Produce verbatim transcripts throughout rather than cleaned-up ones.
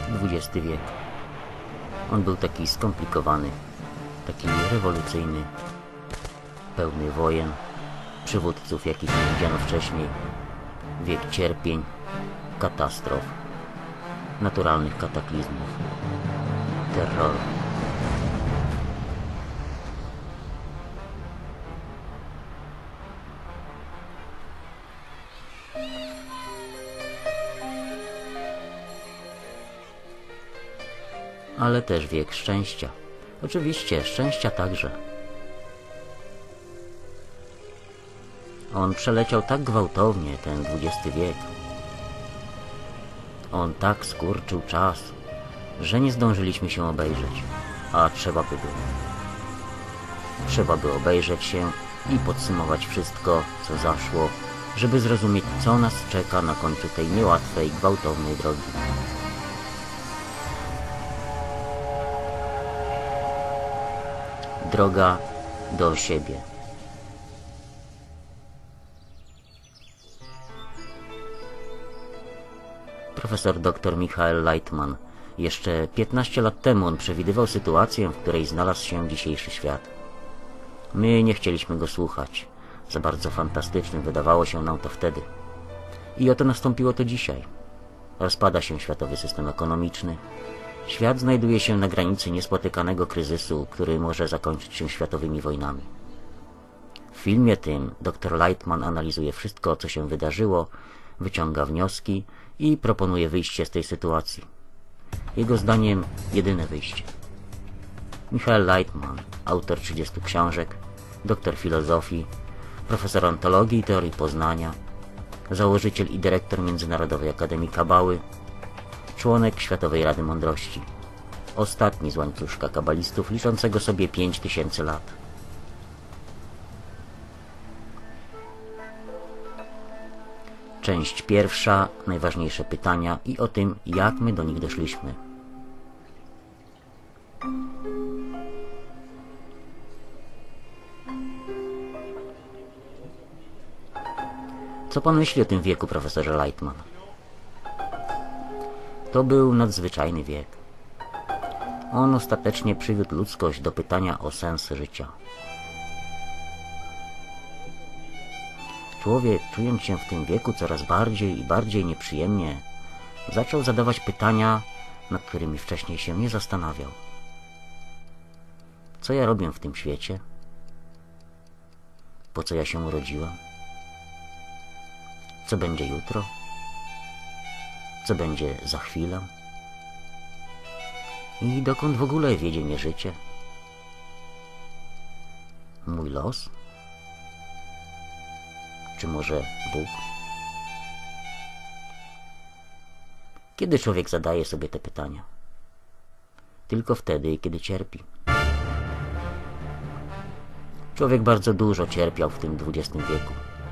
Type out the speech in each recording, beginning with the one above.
dwudziesty wiek. On był taki skomplikowany, taki rewolucyjny, pełny wojen, przywódców, jakich nie widziano wcześniej, wiek cierpień, katastrof, naturalnych kataklizmów, terroru. Ale też wiek szczęścia. Oczywiście, szczęścia także. On przeleciał tak gwałtownie, ten dwudziesty wiek. On tak skurczył czas, że nie zdążyliśmy się obejrzeć, a trzeba by było. Trzeba by obejrzeć się i podsumować wszystko, co zaszło, żeby zrozumieć, co nas czeka na końcu tej niełatwej, gwałtownej drogi. Droga do siebie. Profesor dr Michael Lightman. Jeszcze piętnaście lat temu on przewidywał sytuację, w której znalazł się dzisiejszy świat. My nie chcieliśmy go słuchać. Za bardzo fantastycznym wydawało się nam to wtedy. I oto nastąpiło to dzisiaj. Rozpada się światowy system ekonomiczny. Świat znajduje się na granicy niespotykanego kryzysu, który może zakończyć się światowymi wojnami. W filmie tym dr Lightman analizuje wszystko, co się wydarzyło, wyciąga wnioski i proponuje wyjście z tej sytuacji. Jego zdaniem jedyne wyjście. Michael Lightman, autor trzydziestu książek, doktor filozofii, profesor ontologii i teorii poznania, założyciel i dyrektor Międzynarodowej Akademii Kabały, członek Światowej Rady Mądrości, ostatni z łańcuszka kabalistów liczącego sobie pięć tysięcy lat. Część pierwsza, najważniejsze pytania i o tym, jak my do nich doszliśmy. Co pan myśli o tym wieku, profesorze Lightman? To był nadzwyczajny wiek. On ostatecznie przywiódł ludzkość do pytania o sens życia. Człowiek, czując się w tym wieku coraz bardziej i bardziej nieprzyjemnie, zaczął zadawać pytania, nad którymi wcześniej się nie zastanawiał. Co ja robię w tym świecie? Po co ja się urodziłem? Co będzie jutro? Co będzie za chwilę? I dokąd w ogóle wiedzie mnie życie? Mój los? Czy może Bóg? Kiedy człowiek zadaje sobie te pytania? Tylko wtedy, kiedy cierpi. Człowiek bardzo dużo cierpiał w tym dwudziestym wieku.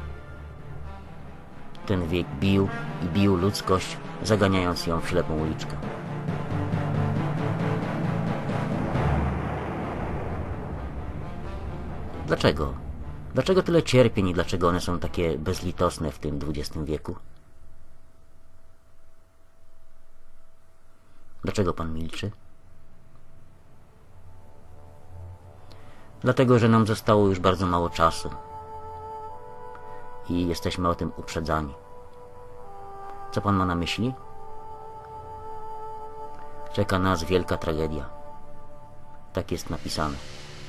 Ten wiek bił i bił ludzkość, zaganiając ją w ślepą uliczkę. Dlaczego? Dlaczego tyle cierpień i dlaczego one są takie bezlitosne w tym dwudziestym wieku? Dlaczego pan milczy? Dlatego, że nam zostało już bardzo mało czasu i jesteśmy o tym uprzedzani. Co pan ma na myśli? Czeka nas wielka tragedia. Tak jest napisane.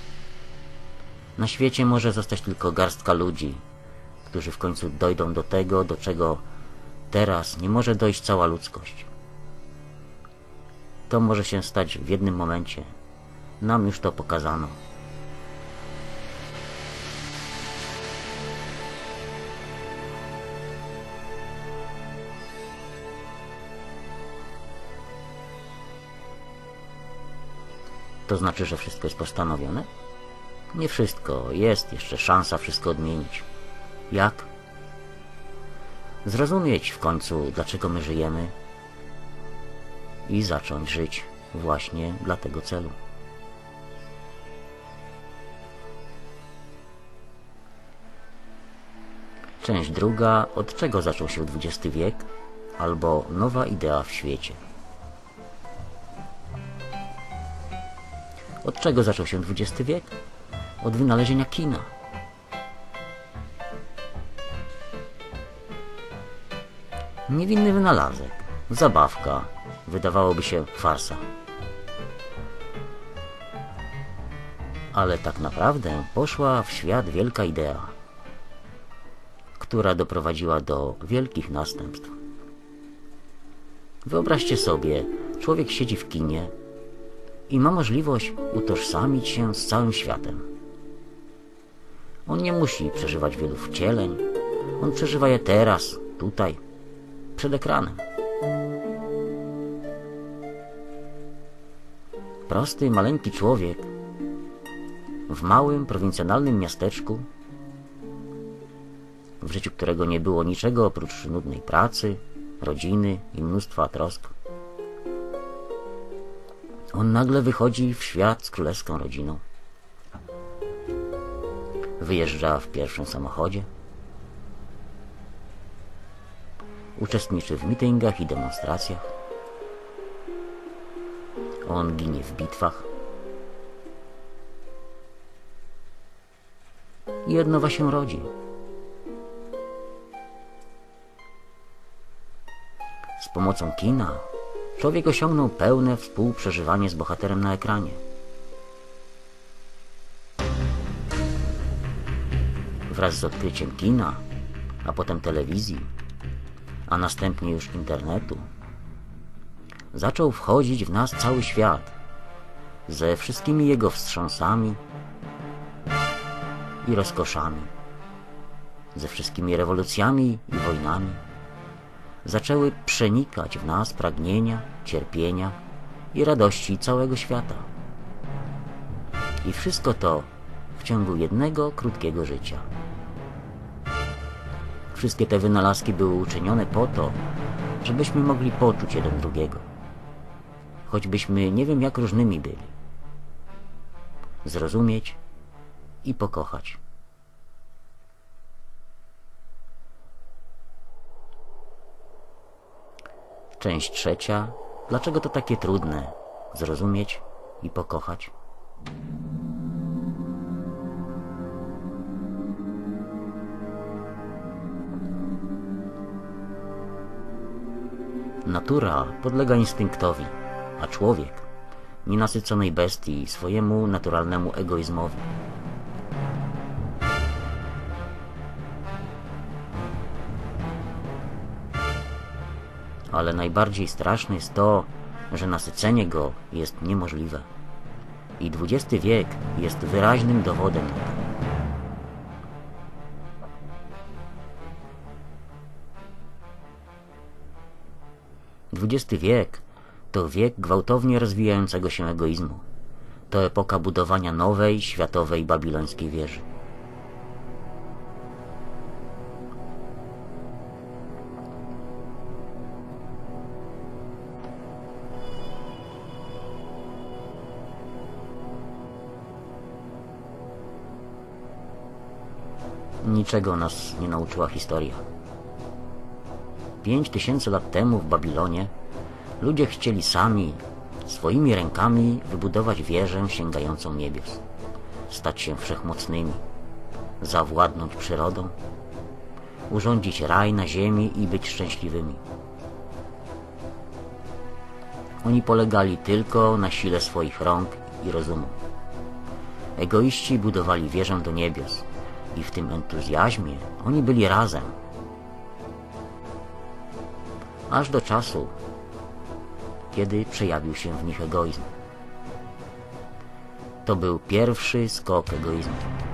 Na świecie może zostać tylko garstka ludzi, którzy w końcu dojdą do tego, do czego teraz nie może dojść cała ludzkość. To może się stać w jednym momencie. Nam już to pokazano. To znaczy, że wszystko jest postanowione? Nie wszystko. Jest jeszcze szansa wszystko odmienić. Jak? Zrozumieć w końcu, dlaczego my żyjemy i zacząć żyć właśnie dla tego celu. Część druga. Od czego zaczął się dwudziesty wiek? Albo nowa idea w świecie. Od czego zaczął się dwudziesty wiek? Od wynalezienia kina. Niewinny wynalazek, zabawka, wydawałoby się farsa. Ale tak naprawdę poszła w świat wielka idea, która doprowadziła do wielkich następstw. Wyobraźcie sobie, człowiek siedzi w kinie i ma możliwość utożsamić się z całym światem. On nie musi przeżywać wielu wcieleń, on przeżywa je teraz, tutaj, przed ekranem. Prosty, maleńki człowiek w małym, prowincjonalnym miasteczku, w życiu którego nie było niczego oprócz nudnej pracy, rodziny i mnóstwa trosk. On nagle wychodzi w świat z królewską rodziną. Wyjeżdża w pierwszym samochodzie. Uczestniczy w mitęgach i demonstracjach. On ginie w bitwach. I od nowa się rodzi. Z pomocą kina człowiek osiągnął pełne współprzeżywanie z bohaterem na ekranie. Wraz z odkryciem kina, a potem telewizji, a następnie już internetu, zaczął wchodzić w nas cały świat ze wszystkimi jego wstrząsami i rozkoszami, ze wszystkimi rewolucjami i wojnami. Zaczęły przenikać w nas pragnienia, cierpienia i radości całego świata. I wszystko to w ciągu jednego krótkiego życia. Wszystkie te wynalazki były uczynione po to, żebyśmy mogli poczuć jeden drugiego. Choćbyśmy nie wiem jak różnymi byli. Zrozumieć i pokochać. Część trzecia. Dlaczego to takie trudne? Zrozumieć i pokochać? Natura podlega instynktowi, a człowiek, nienasyconej bestii, swojemu naturalnemu egoizmowi. Ale najbardziej straszne jest to, że nasycenie go jest niemożliwe. I dwudziesty wiek jest wyraźnym dowodem na to. dwudziesty wiek to wiek gwałtownie rozwijającego się egoizmu. To epoka budowania nowej, światowej, babilońskiej wieży. Niczego nas nie nauczyła historia. Pięć tysięcy lat temu w Babilonie ludzie chcieli sami, swoimi rękami wybudować wieżę sięgającą niebios, stać się wszechmocnymi, zawładnąć przyrodą, urządzić raj na ziemi i być szczęśliwymi. Oni polegali tylko na sile swoich rąk i rozumu. Egoiści budowali wieżę do niebios i w tym entuzjazmie oni byli razem. Aż do czasu, kiedy przejawił się w nich egoizm. To był pierwszy skok egoizmu.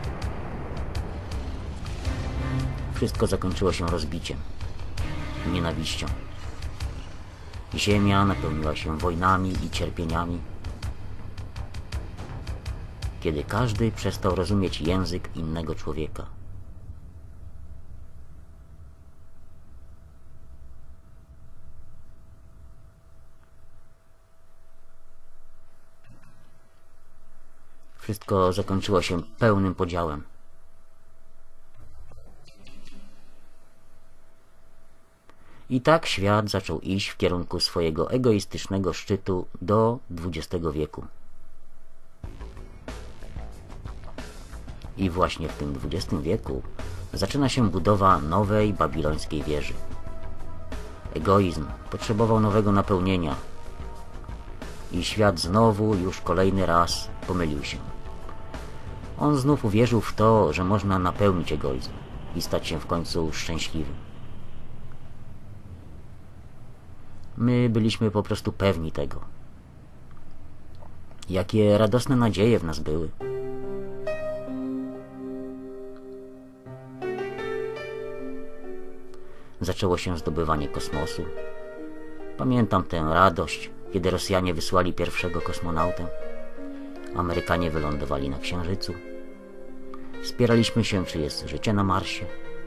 Wszystko zakończyło się rozbiciem, nienawiścią. Ziemia napełniła się wojnami i cierpieniami. Kiedy każdy przestał rozumieć język innego człowieka. Wszystko zakończyło się pełnym podziałem. I tak świat zaczął iść w kierunku swojego egoistycznego szczytu do dwudziestego wieku. I właśnie w tym dwudziestym wieku zaczyna się budowa nowej babilońskiej wieży. Egoizm potrzebował nowego napełnienia i świat znowu, już kolejny raz pomylił się. On znów uwierzył w to, że można napełnić egoizm i stać się w końcu szczęśliwym. My byliśmy po prostu pewni tego. Jakie radosne nadzieje w nas były. Zaczęło się zdobywanie kosmosu. Pamiętam tę radość, kiedy Rosjanie wysłali pierwszego kosmonautę. Amerykanie wylądowali na Księżycu. Spieraliśmy się, czy jest życie na Marsie.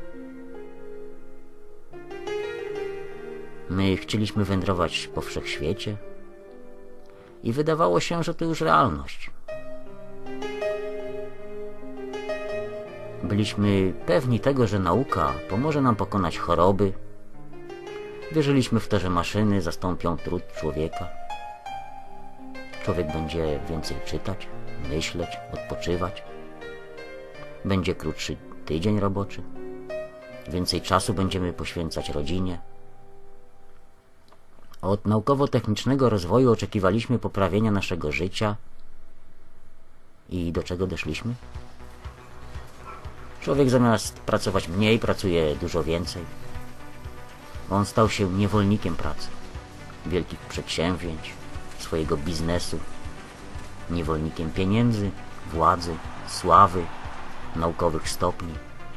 My chcieliśmy wędrować po wszechświecie i wydawało się, że to już realność. Byliśmy pewni tego, że nauka pomoże nam pokonać choroby. Wierzyliśmy w to, że maszyny zastąpią trud człowieka. Człowiek będzie więcej czytać, myśleć, odpoczywać. Będzie krótszy tydzień roboczy. Więcej czasu będziemy poświęcać rodzinie. Od naukowo-technicznego rozwoju oczekiwaliśmy poprawienia naszego życia. I do czego doszliśmy? Człowiek zamiast pracować mniej, pracuje dużo więcej. On stał się niewolnikiem pracy, wielkich przedsięwzięć, swojego biznesu, niewolnikiem pieniędzy, władzy, sławy, naukowych stopni.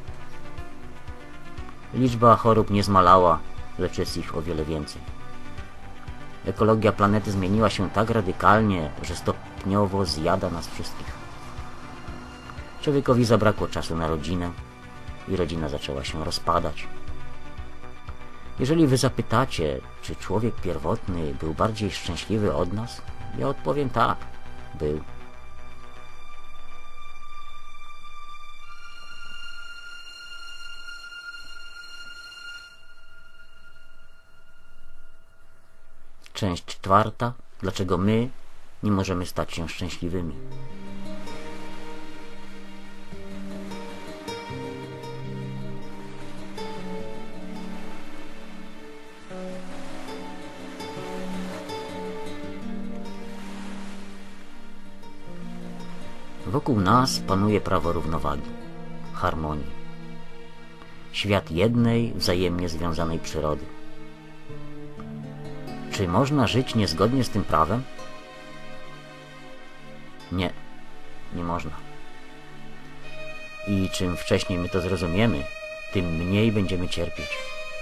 Liczba chorób nie zmalała, lecz jest ich o wiele więcej. Ekologia planety zmieniła się tak radykalnie, że stopniowo zjada nas wszystkich. Człowiekowi zabrakło czasu na rodzinę i rodzina zaczęła się rozpadać. Jeżeli wy zapytacie, czy człowiek pierwotny był bardziej szczęśliwy od nas, ja odpowiem tak, był. Część czwarta. Dlaczego my nie możemy stać się szczęśliwymi? Wokół nas panuje prawo równowagi, harmonii. Świat jednej, wzajemnie związanej przyrody. Czy można żyć niezgodnie z tym prawem? Nie, nie można. I czym wcześniej my to zrozumiemy, tym mniej będziemy cierpieć.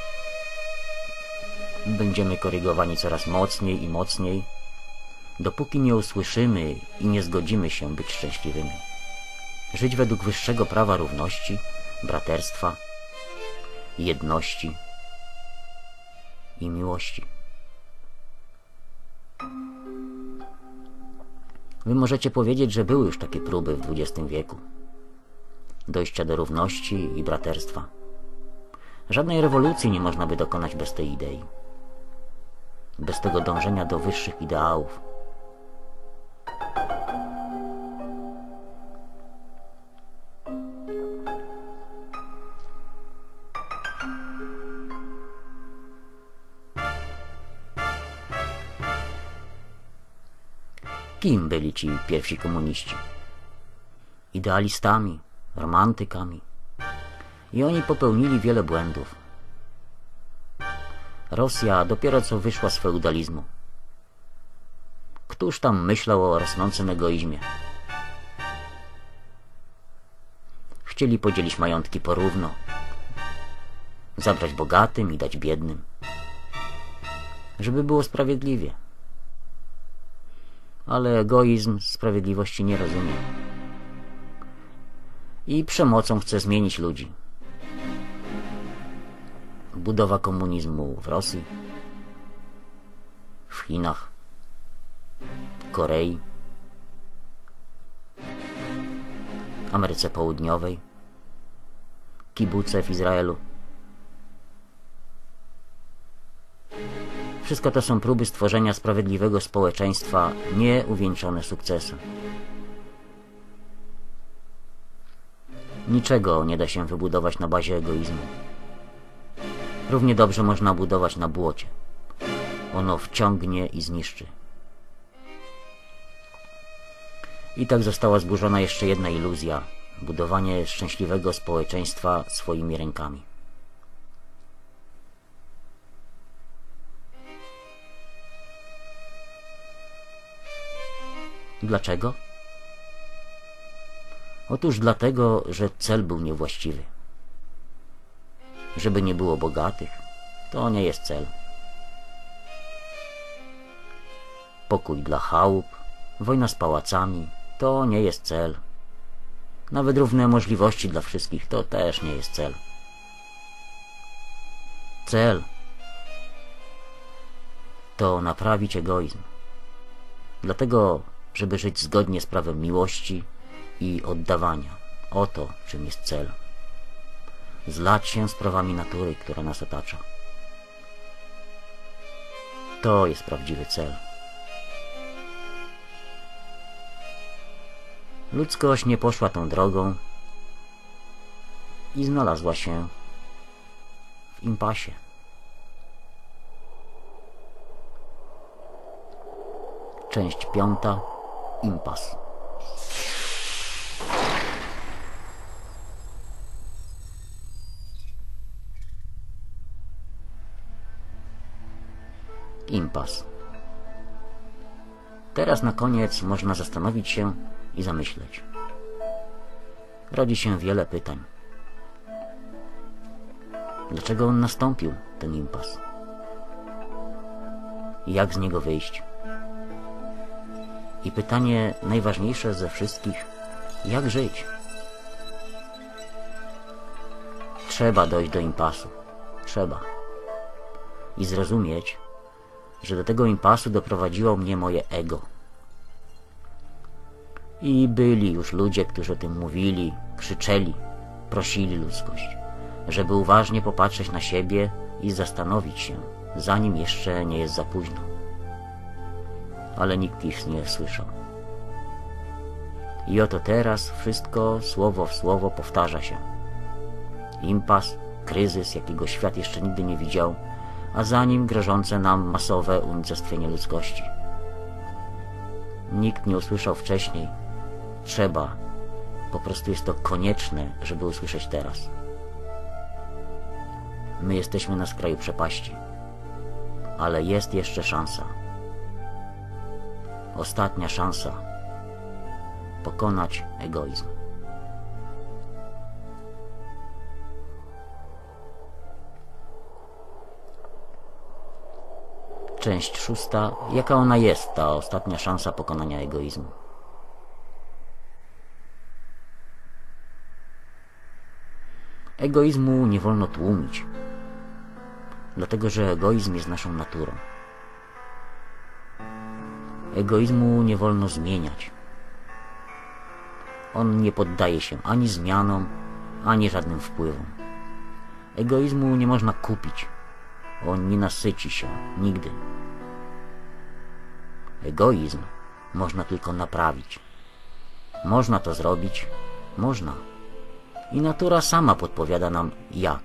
Będziemy korygowani coraz mocniej i mocniej, dopóki nie usłyszymy i nie zgodzimy się być szczęśliwymi. Żyć według wyższego prawa równości, braterstwa, jedności i miłości. Wy możecie powiedzieć, że były już takie próby w dwudziestym wieku. Dojścia do równości i braterstwa. Żadnej rewolucji nie można by dokonać bez tej idei. Bez tego dążenia do wyższych ideałów. Kim byli ci pierwsi komuniści? Idealistami, romantykami. I oni popełnili wiele błędów. Rosja dopiero co wyszła z feudalizmu. Któż tam myślał o rosnącym egoizmie? Chcieli podzielić majątki porówno. Zabrać bogatym i dać biednym. Żeby było sprawiedliwie. Ale egoizm sprawiedliwości nie rozumie. I przemocą chce zmienić ludzi. Budowa komunizmu w Rosji, w Chinach, Korei, Ameryce Południowej, kibuce w Izraelu. Wszystko to są próby stworzenia sprawiedliwego społeczeństwa, nie uwieńczone sukcesem. Niczego nie da się wybudować na bazie egoizmu. Równie dobrze można budować na błocie. Ono wciągnie i zniszczy. I tak została zburzona jeszcze jedna iluzja. Budowanie szczęśliwego społeczeństwa swoimi rękami. Dlaczego? Otóż dlatego, że cel był niewłaściwy. Żeby nie było bogatych, to nie jest cel. Pokój dla chałup, wojna z pałacami, to nie jest cel. Nawet równe możliwości dla wszystkich, to też nie jest cel. Cel to naprawić egoizm. Dlatego, żeby żyć zgodnie z prawem miłości i oddawania. Oto czym jest cel. Zlać się z prawami natury, która nas otacza. To jest prawdziwy cel. Ludzkość nie poszła tą drogą i znalazła się w impasie. Część piąta. Impas. Impas. Teraz na koniec można zastanowić się i zamyśleć. Rodzi się wiele pytań. Dlaczego on nastąpił, ten impas? I jak z niego wyjść? I pytanie najważniejsze ze wszystkich, jak żyć? Trzeba dojść do impasu. Trzeba. I zrozumieć, że do tego impasu doprowadziło mnie moje ego. I byli już ludzie, którzy o tym mówili, krzyczeli, prosili ludzkość, żeby uważnie popatrzeć na siebie i zastanowić się, zanim jeszcze nie jest za późno. Ale nikt ich nie słyszał. I oto teraz wszystko słowo w słowo powtarza się. Impas, kryzys, jakiego świat jeszcze nigdy nie widział, a za nim grożące nam masowe unicestwienie ludzkości. Nikt nie usłyszał wcześniej. Trzeba. Po prostu jest to konieczne, żeby usłyszeć teraz. My jesteśmy na skraju przepaści. Ale jest jeszcze szansa. Ostatnia szansa. Pokonać egoizm. Część szósta. Jaka ona jest, ta ostatnia szansa pokonania egoizmu? Egoizmu nie wolno tłumić, dlatego że egoizm jest naszą naturą. Egoizmu nie wolno zmieniać. On nie poddaje się ani zmianom, ani żadnym wpływom. Egoizmu nie można kupić. On nie nasyci się nigdy. Egoizm można tylko naprawić. Można to zrobić. Można. I natura sama podpowiada nam jak.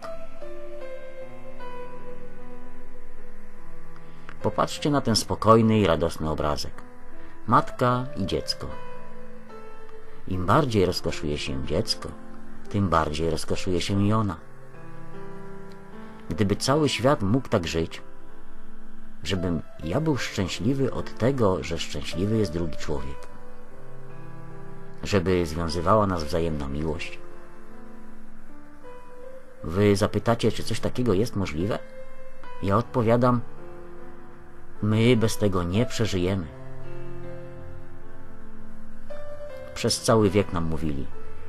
Popatrzcie na ten spokojny i radosny obrazek. Matka i dziecko. Im bardziej rozkoszuje się dziecko, tym bardziej rozkoszuje się i ona. Gdyby cały świat mógł tak żyć, żebym ja był szczęśliwy od tego, że szczęśliwy jest drugi człowiek. Żeby związywała nas wzajemna miłość. Wy zapytacie, czy coś takiego jest możliwe? Ja odpowiadam, my bez tego nie przeżyjemy. Przez cały wiek nam mówili.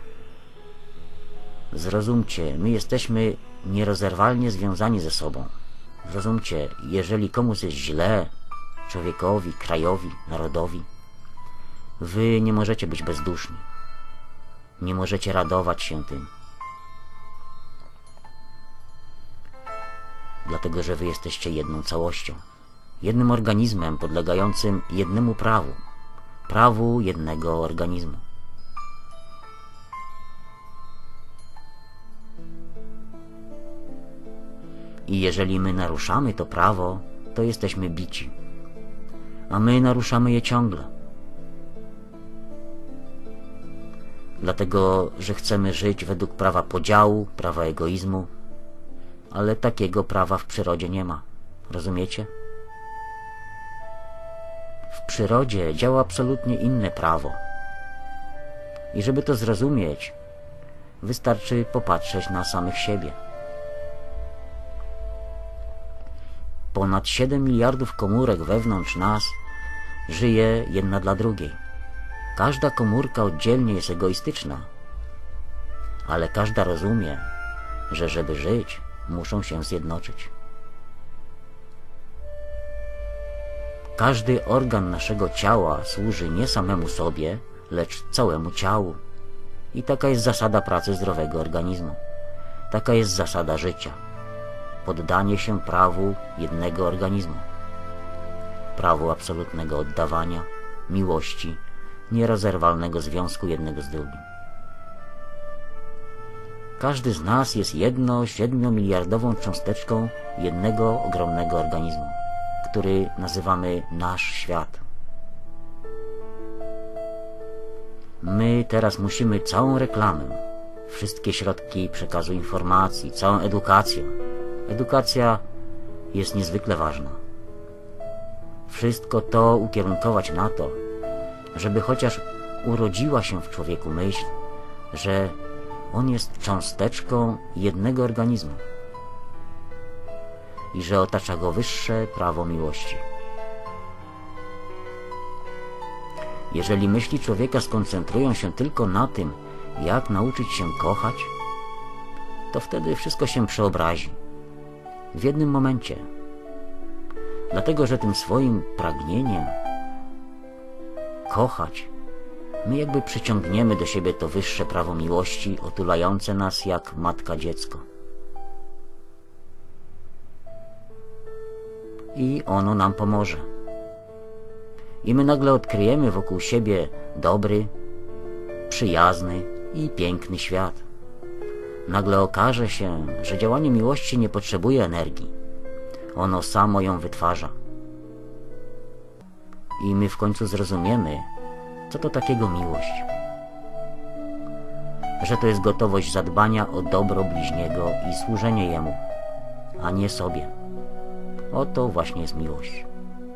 Zrozumcie, my jesteśmy nierozerwalnie związani ze sobą. Zrozumcie, jeżeli komuś jest źle, człowiekowi, krajowi, narodowi, wy nie możecie być bezduszni. Nie możecie radować się tym. Dlatego, że wy jesteście jedną całością. Jednym organizmem podlegającym jednemu prawu. Prawu jednego organizmu. I jeżeli my naruszamy to prawo, to jesteśmy bici. A my naruszamy je ciągle. Dlatego, że chcemy żyć według prawa podziału, prawa egoizmu, ale takiego prawa w przyrodzie nie ma. Rozumiecie? W przyrodzie działa absolutnie inne prawo. I żeby to zrozumieć, wystarczy popatrzeć na samych siebie. Ponad siedem miliardów komórek wewnątrz nas żyje jedna dla drugiej. Każda komórka oddzielnie jest egoistyczna, ale każda rozumie, że żeby żyć, muszą się zjednoczyć. Każdy organ naszego ciała służy nie samemu sobie, lecz całemu ciału. I taka jest zasada pracy zdrowego organizmu. Taka jest zasada życia. Poddanie się prawu jednego organizmu. Prawu absolutnego oddawania, miłości, nierozerwalnego związku jednego z drugim. Każdy z nas jest jedno siedmiomiliardową cząsteczką jednego ogromnego organizmu, który nazywamy nasz świat. My teraz musimy całą reklamę, wszystkie środki przekazu informacji, całą edukację. Edukacja jest niezwykle ważna. Wszystko to ukierunkować na to, żeby chociaż urodziła się w człowieku myśl, że on jest cząsteczką jednego organizmu i że otacza go wyższe prawo miłości. Jeżeli myśli człowieka skoncentrują się tylko na tym, jak nauczyć się kochać, to wtedy wszystko się przeobrazi. W jednym momencie. Dlatego, że tym swoim pragnieniem kochać, my jakby przyciągniemy do siebie to wyższe prawo miłości, otulające nas jak matka dziecko. I ono nam pomoże. I my nagle odkryjemy wokół siebie dobry, przyjazny i piękny świat. Nagle okaże się, że działanie miłości nie potrzebuje energii. Ono samo ją wytwarza. I my w końcu zrozumiemy, co to takiego miłość. Że to jest gotowość zadbania o dobro bliźniego i służenie jemu, a nie sobie. Oto właśnie jest miłość.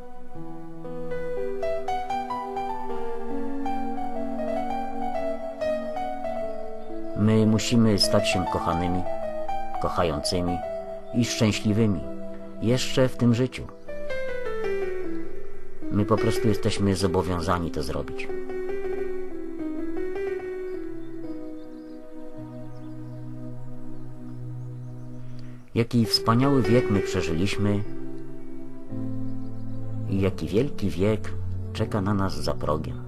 My musimy stać się kochanymi, kochającymi i szczęśliwymi jeszcze w tym życiu. My po prostu jesteśmy zobowiązani to zrobić. Jaki wspaniały wiek my przeżyliśmy i jaki wielki wiek czeka na nas za progiem.